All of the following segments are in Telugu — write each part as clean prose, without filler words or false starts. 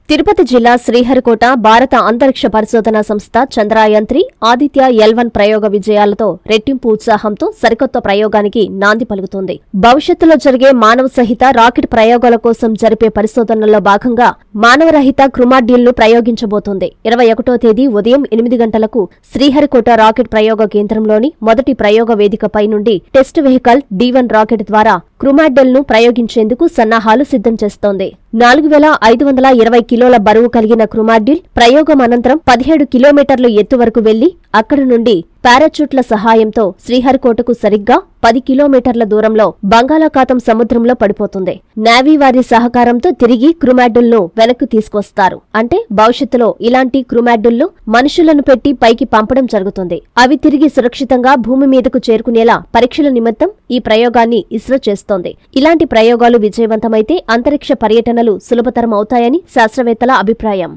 తిరుపతి జిల్లా శ్రీహరికోట భారత అంతరిక్ష పరిశోధనా సంస్థ చంద్రయాన్-3 ఆదిత్య L1 ప్రయోగ విజయాలతో రెట్టింపు ఉత్సాహంతో సరికొత్త ప్రయోగానికి నాంది పలుకుతోంది. భవిష్యత్తులో జరిగే మానవ సహిత రాకెట్ ప్రయోగాల కోసం జరిపే పరిశోధనల్లో భాగంగా మానవరహిత క్రుమాడ్యూల్ను ప్రయోగించబోతోంది. 21వ తేదీ ఉదయం 8 గంటలకు శ్రీహరికోట రాకెట్ ప్రయోగ కేంద్రంలోని మొదటి ప్రయోగ వేదికపై నుండి టెస్ట్ వెహికల్ D1 రాకెట్ ద్వారా క్రుమాడ్యూల్ను ప్రయోగించేందుకు సన్నాహాలు సిద్ధం చేస్తోంది. 4520 కిలోల బరువు కలిగిన క్రుమాడ్యూల్ ప్రయోగం అనంతరం 17 కిలోమీటర్ల ఎత్తు వరకు వెళ్లి అక్కడి నుండి పారాచూట్ల సహాయంతో శ్రీహరికోటకు సరిగ్గా 10 కిలోమీటర్ల దూరంలో బంగాళాఖాతం సముద్రంలో పడిపోతుంది. నేవీ వారి సహకారంతో తిరిగి క్రుమాడ్యూల్ను వెనక్కు తీసుకొస్తారు. అంటే భవిష్యత్తులో ఇలాంటి క్రుమాడ్యూల్లు మనుషులను పెట్టి పైకి పంపడం జరుగుతుంది. అవి తిరిగి సురక్షితంగా భూమి మీదకు చేరుకునేలా పరీక్షల నిమిత్తం ఈ ప్రయోగాన్ని ఇస్రో చేస్తోంది. ఇలాంటి ప్రయోగాలు విజయవంతమైతే అంతరిక్ష పర్యటనలు సులభతరం అవుతాయని శాస్త్రవేత్తల అభిప్రాయం.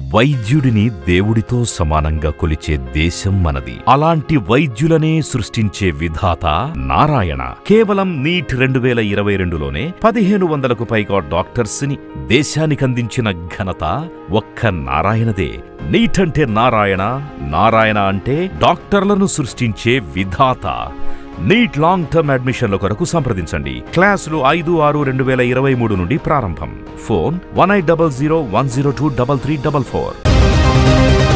వైద్యుడిని దేవుడితో సమానంగా కొలిచే దేశం మనది. అలాంటి వైద్యులనే సృష్టించే విధాత నారాయణ. కేవలం నీట్ 2022లోనే 1500కు పైగా డాక్టర్స్ ని దేశానికందించిన ఘనత ఒక్క నారాయణదే. నీట్ అంటే నారాయణ, నారాయణ అంటే డాక్టర్లను సృష్టించే విధాత. నీట్ లాంగ్ టర్మ్ అడ్మిషన్ల కొరకు సంప్రదించండి. క్లాసులు 5/6/2023 నుండి ప్రారంభం. ఫోన్ 1800 102 3344.